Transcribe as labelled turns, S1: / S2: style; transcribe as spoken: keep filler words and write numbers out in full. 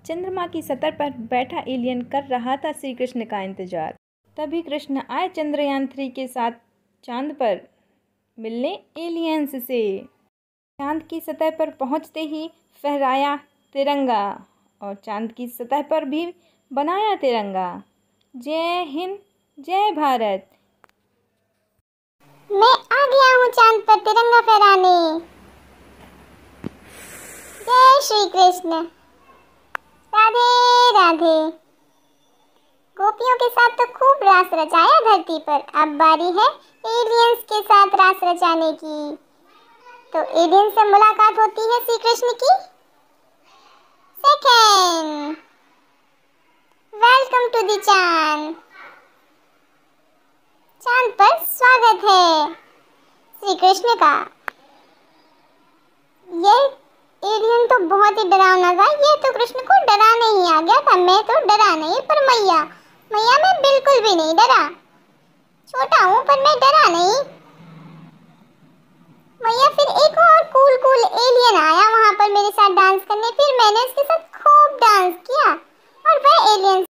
S1: चंद्रमा की सतह पर बैठा एलियन कर रहा था श्री कृष्ण का इंतजार। तभी कृष्ण आए चंद्रयान थ्री के साथ चांद पर मिलने एलियंस से। चांद की सतह पर पहुंचते ही फहराया तिरंगा और चांद की सतह पर भी बनाया तिरंगा। जय हिंद, जय भारत।
S2: मैं आ गया हूँ चांद पर तिरंगा फहराने। जय श्री कृष्ण। राधे राधे। गोपियों के साथ तो खूब रास रचाया धरती पर, अब बारी है एलियंस के साथ रास रचाने की। तो एलियंस से मुलाकात होती है श्री कृष्ण की। सेकंड, वेलकम टू द चांद। चांद पर स्वागत है श्री कृष्ण का। ये एलियन तो बहुत ही डरावना था। ये तो कृष्ण को डराने ही आ गया था। मैं तो डरा नहीं, पर मैया मैया मैं बिल्कुल भी नहीं डरा। छोटा हूँ पर मैं डरा नहीं।